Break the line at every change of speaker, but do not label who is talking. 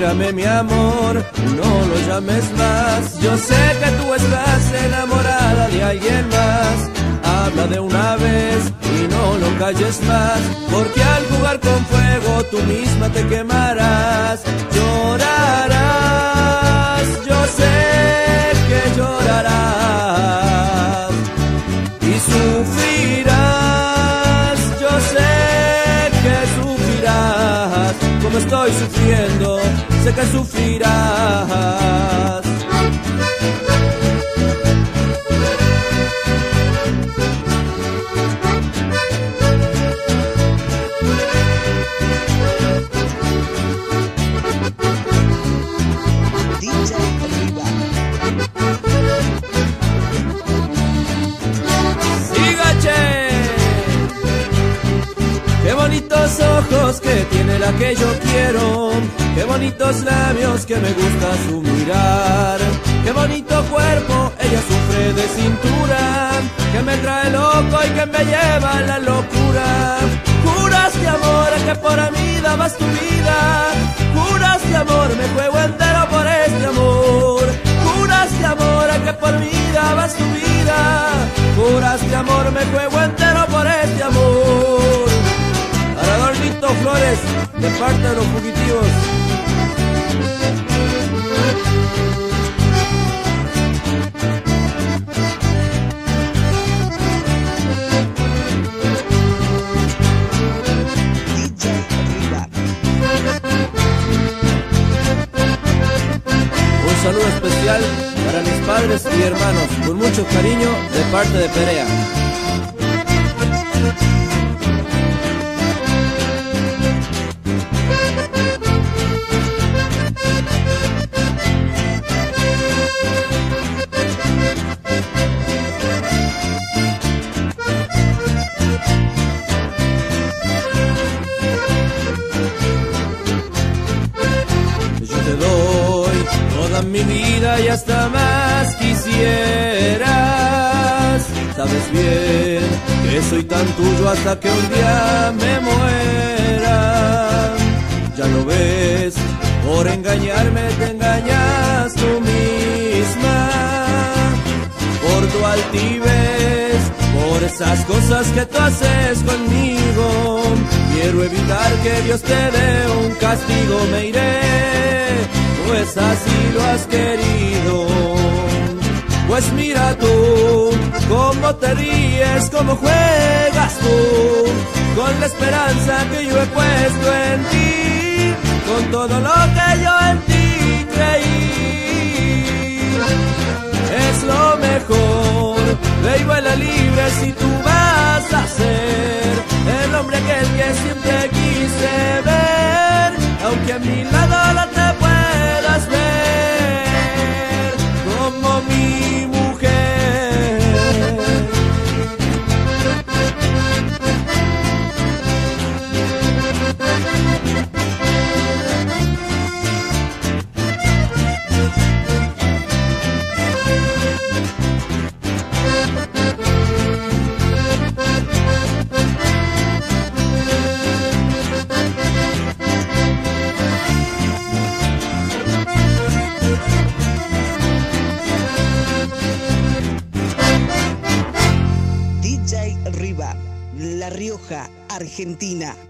mírame mi amor, no lo llames más. Yo sé que tú estás enamorada de alguien más. Habla de una vez y no lo calles más, porque al jugar con fuego tú misma te quemarás. Llorarás, yo sé que llorarás y sufrirás, yo sé que sufrirás. Como estoy sufriendo, sé que sufrirás. Qué bonitos ojos que tiene la que yo quiero, qué bonitos labios que me gusta su mirar, qué bonito cuerpo, ella sufre de cintura, que me trae loco y que me lleva a la locura. Juraste amor que por mí dabas tu vida, juraste amor me juego entero por este amor, juraste amor que por mí dabas tu vida, juraste amor me juego entero por este amor. Adornito Flores, de parte de los fugitivos. Un saludo especial para mis padres y hermanos, con mucho cariño, de parte de Perea. Mi vida y hasta más quisieras. Sabes bien que soy tan tuyo hasta que un día me muera. Ya lo ves, por engañarme te engañas tú misma. Por tu altivez, por esas cosas que tú haces conmigo, quiero evitar que Dios te dé un castigo. Me iré, pues así lo has querido. Pues mira tú, cómo te ríes, cómo juegas tú, con la esperanza que yo he puesto en ti, con todo lo que yo en ti creí. Es lo mejor, ve y vuela libre si tú vas a ser el hombre aquel que siempre quise ver, aunque a mi lado no te puedas ver como mi mujer.
La Rioja, Argentina.